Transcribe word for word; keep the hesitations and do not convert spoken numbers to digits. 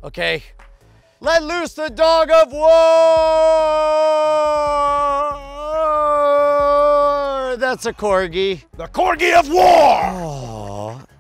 Okay. Let loose the dog of war! That's a Corgi. The Corgi of war! Oh.